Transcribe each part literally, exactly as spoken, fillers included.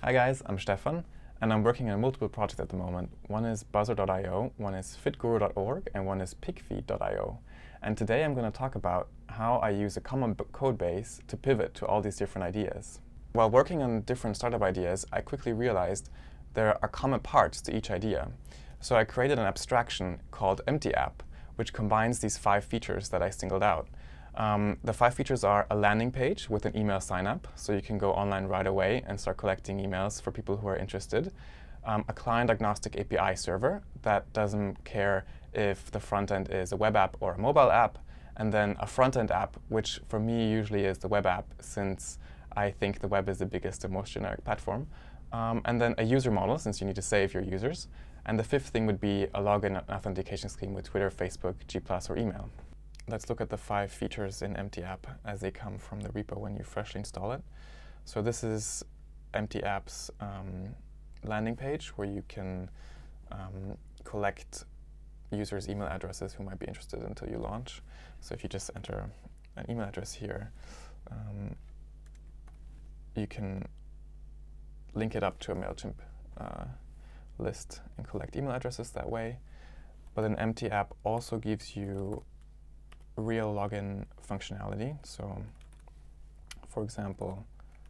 Hi guys, I'm Stefan, and I'm working on multiple projects at the moment. One is buzzer dot i o, one is fitguru dot org, and one is pigfeed dot i o. And today I'm going to talk about how I use a common code base to pivot to all these different ideas. While working on different startup ideas, I quickly realized there are common parts to each idea. So I created an abstraction called empty app, which combines these five features that I singled out. Um, the five features are a landing page with an email sign-up, so you can go online right away and start collecting emails for people who are interested. Um, a client-agnostic A P I server that doesn't care if the front end is a web app or a mobile app, and then a front-end app, which for me usually is the web app, since I think the web is the biggest and most generic platform. Um, and then a user model, since you need to save your users. And the fifth thing would be a login and authentication scheme with Twitter, Facebook, G plus, or email. Let's look at the five features in empty app as they come from the repo when you freshly install it. So this is empty app's um, landing page where you can um, collect users' email addresses who might be interested until you launch. So if you just enter an email address here, um, you can link it up to a MailChimp uh, list and collect email addresses that way. But an empty app also gives you real login functionality. So, for example,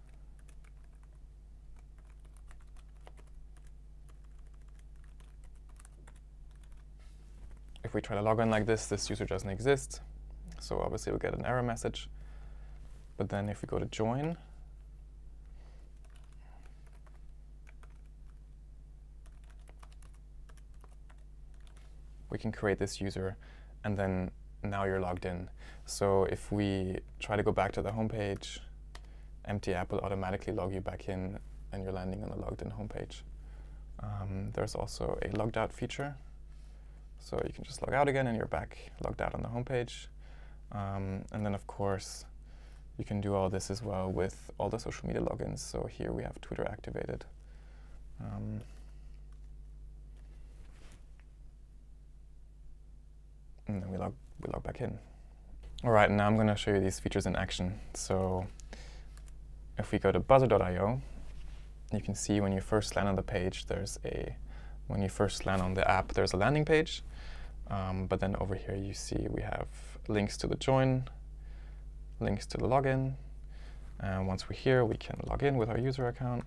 if we try to log in like this, this user doesn't exist. So obviously we'll get an error message. But then if we go to join, we can create this user, and then now you're logged in. So if we try to go back to the home page, empty app will automatically log you back in, and you're landing on the logged in homepage. Um, there's also a logged out feature. So you can just log out again, and you're back logged out on the homepage. Um, and then, of course, you can do all this as well with all the social media logins. So here we have Twitter activated. Um, and then we log, we log back in. All right, now I'm going to show you these features in action. So if we go to buzzer dot i o, you can see when you first land on the page, there's a, when you first land on the app, there's a landing page. Um, but then over here, you see we have links to the join, links to the login. And once we're here, we can log in with our user account.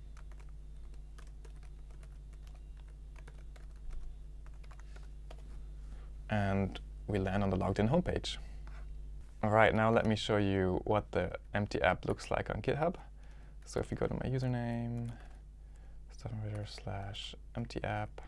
And we land on the logged in homepage. All right, now let me show you what the empty app looks like on GitHub. So if you go to my username, Stefan Ritter slash empty app.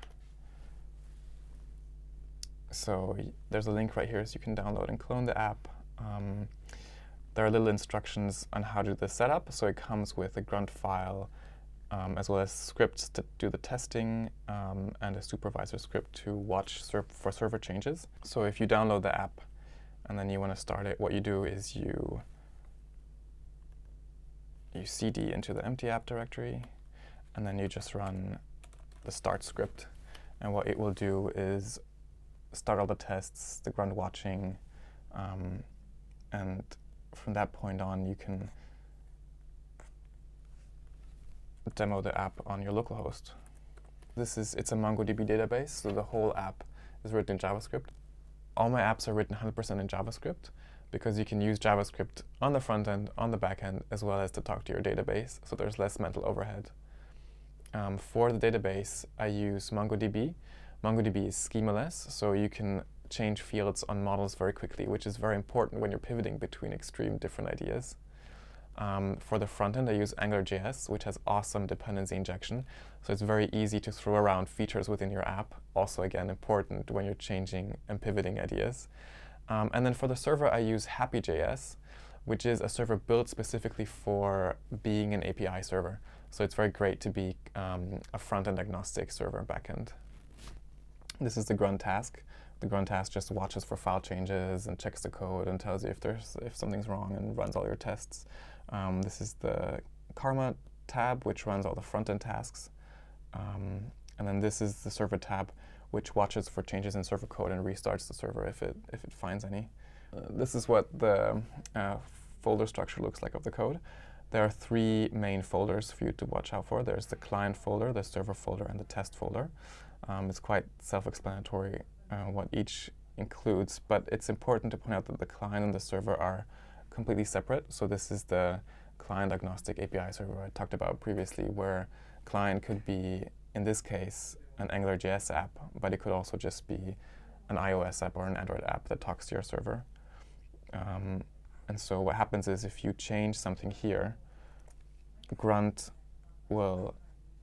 So there's a link right here so you can download and clone the app. Um, there are little instructions on how to do the setup. So it comes with a grunt file, Um, as well as scripts to do the testing, um, and a supervisor script to watch ser for server changes. So if you download the app and then you want to start it, what you do is you, you C D into the empty app directory, and then you just run the start script. And what it will do is start all the tests, the grunt watching, um, and from that point on you can demo the app on your local host. This is, it's a MongoDB database, so the whole app is written in JavaScript. All my apps are written one hundred percent in JavaScript because you can use JavaScript on the front end, on the back end, as well as to talk to your database, so there's less mental overhead. Um, for the database, I use MongoDB. MongoDB is schemaless, so you can change fields on models very quickly, which is very important when you're pivoting between extreme different ideas. Um, for the front end, I use AngularJS, which has awesome dependency injection. So it's very easy to throw around features within your app. Also, again, important when you're changing and pivoting ideas. Um, and then for the server, I use HappyJS, which is a server built specifically for being an A P I server. So it's very great to be um, a front-end agnostic server backend. This is the grunt task. The grunt task just watches for file changes and checks the code and tells you if there's if something's wrong and runs all your tests. Um, this is the Karma tab, which runs all the front-end tasks. Um, and then this is the server tab, which watches for changes in server code and restarts the server if it if it finds any. Uh, this is what the uh, folder structure looks like of the code. there are three main folders for you to watch out for. There's the client folder, the server folder, and the test folder. Um, it's quite self-explanatory uh, what each includes, but it's important to point out that the client and the server are completely separate. So this is the client-agnostic A P I server I talked about previously, where client could be, in this case, an AngularJS app, but it could also just be an iOS app or an Android app that talks to your server. Um, and so what happens is if you change something here, Grunt will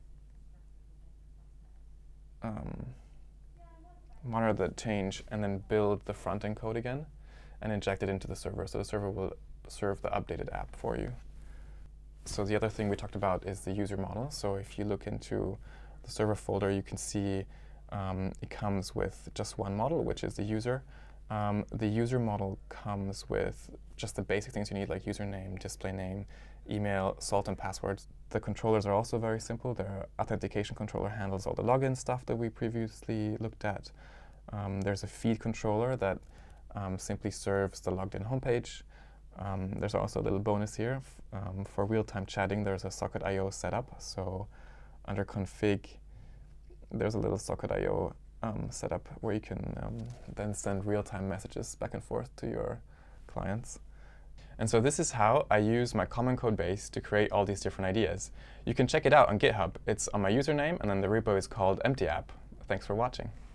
um, monitor the change and then build the front-end code again and inject it into the server. So the server will serve the updated app for you. So the other thing we talked about is the user model. So if you look into the server folder, you can see um, it comes with just one model, which is the user. Um, the user model comes with just the basic things you need, like username, display name, email, salt, and passwords. The controllers are also very simple. Their authentication controller handles all the login stuff that we previously looked at. Um, there's a feed controller that um, simply serves the logged in homepage. Um, there's also a little bonus here. F um, for real-time chatting, there's a socket I O setup. So under config, there's a little socket I O um, setup where you can um, then send real-time messages back and forth to your clients. And so this is how I use my common code base to create all these different ideas. You can check it out on GitHub. It's on my username, and then the repo is called empty app. Thanks for watching.